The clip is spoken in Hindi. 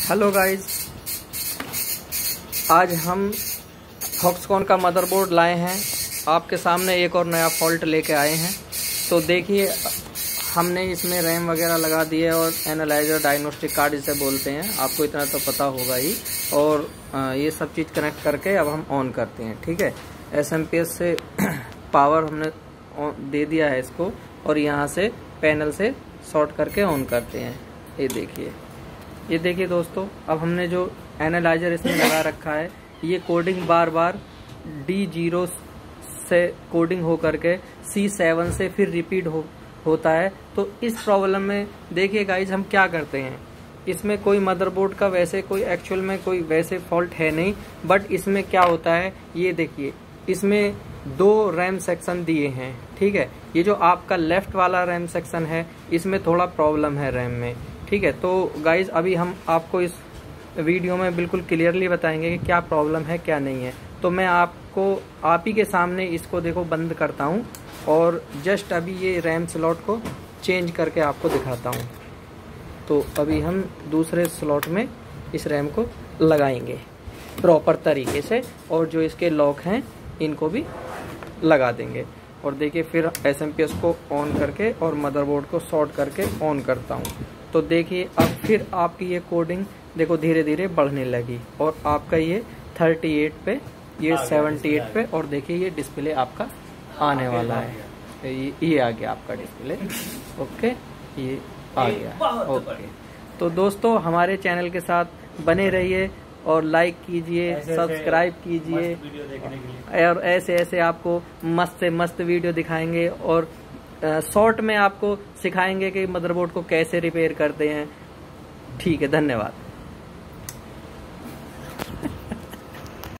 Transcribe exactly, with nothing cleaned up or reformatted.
हेलो गाइस, आज हम फॉक्सकॉन का मदरबोर्ड लाए हैं। आपके सामने एक और नया फॉल्ट लेके आए हैं। तो देखिए, हमने इसमें रैम वगैरह लगा दी है और एनालाइजर डायग्नोस्टिक कार्ड इसे बोलते हैं, आपको इतना तो पता होगा ही। और ये सब चीज़ कनेक्ट करके अब हम ऑन करते हैं। ठीक है, एस एम पी एस से पावर हमने दे दिया है इसको, और यहाँ से पैनल से शॉर्ट करके ऑन करते हैं। ये देखिए ये देखिए दोस्तों, अब हमने जो एनालाइजर इसमें लगा रखा है, ये कोडिंग बार बार डी जीरो से कोडिंग हो करके सी सेवन से फिर रिपीट हो होता है। तो इस प्रॉब्लम में देखिए गाइज, हम क्या करते हैं, इसमें कोई मदरबोर्ड का वैसे कोई एक्चुअल में कोई वैसे फॉल्ट है नहीं, बट इसमें क्या होता है, ये देखिए इसमें दो रैम सेक्शन दिए हैं। ठीक है, ये जो आपका लेफ्ट वाला रैम सेक्शन है, इसमें थोड़ा प्रॉब्लम है रैम में। ठीक है, तो गाइज अभी हम आपको इस वीडियो में बिल्कुल क्लियरली बताएंगे कि क्या प्रॉब्लम है क्या नहीं है। तो मैं आपको आप ही के सामने इसको देखो बंद करता हूँ और जस्ट अभी ये रैम स्लॉट को चेंज करके आपको दिखाता हूँ। तो अभी हम दूसरे स्लॉट में इस रैम को लगाएंगे प्रॉपर तरीके से, और जो इसके लॉक हैं इनको भी लगा देंगे। और देखिए फिर एस एम पी एस को ऑन करके और मदरबोर्ड को शॉर्ट करके ऑन करता हूँ। तो देखिए अब फिर आपकी ये कोडिंग देखो धीरे धीरे बढ़ने लगी, और आपका ये अड़तीस पे, ये अठहत्तर पे, और देखिए ये डिस्प्ले आपका आने वाला है। ये, ये आ गया आपका डिस्प्ले। ओके, ये आ गया। ओके, तो दोस्तों हमारे चैनल के साथ बने रहिए और लाइक कीजिए, सब्सक्राइब कीजिए, और ऐसे ऐसे आपको मस्त से मस्त वीडियो दिखाएंगे, और शॉर्ट में आपको सिखाएंगे कि मदरबोर्ड को कैसे रिपेयर करते हैं। ठीक है, धन्यवाद।